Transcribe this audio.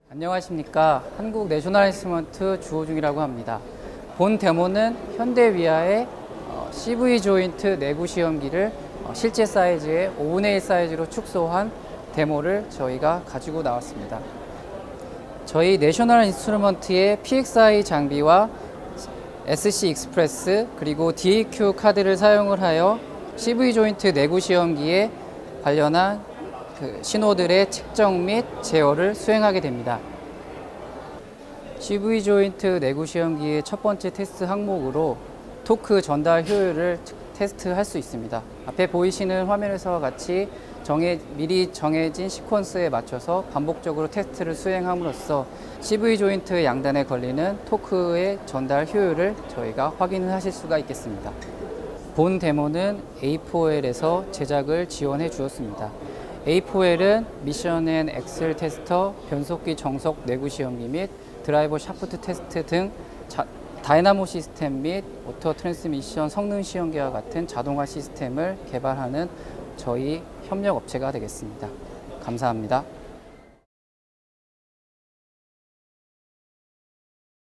안녕하십니까. 한국 내셔널 인스트루먼트 주호중이라고 합니다. 본 데모는 현대 위아의 CV 조인트 내구 시험기를 실제 사이즈의 5분의 1 사이즈로 축소한 데모를 저희가 가지고 나왔습니다. 저희 내셔널 인스트루먼트의 PXI 장비와 SC 익스프레스 그리고 DAQ 카드를 사용을 하여 CV 조인트 내구 시험기에 관련한 신호들의 측정 및 제어를 수행하게 됩니다. CV 조인트 내구 시험기의 첫 번째 테스트 항목으로 토크 전달 효율을 테스트할 수 있습니다. 앞에 보이시는 화면에서와 같이 미리 정해진 시퀀스에 맞춰서 반복적으로 테스트를 수행함으로써 CV 조인트 양단에 걸리는 토크의 전달 효율을 저희가 확인을 하실 수가 있겠습니다. 본 데모는 A4L에서 제작을 지원해 주었습니다. A4L은 미션 앤 엑셀 테스터, 변속기 정속 내구 시험기 및 드라이버 샤프트 테스트 등 다이나모 시스템 및 오토 트랜스미션 성능 시험기와 같은 자동화 시스템을 개발하는 저희 협력 업체가 되겠습니다. 감사합니다.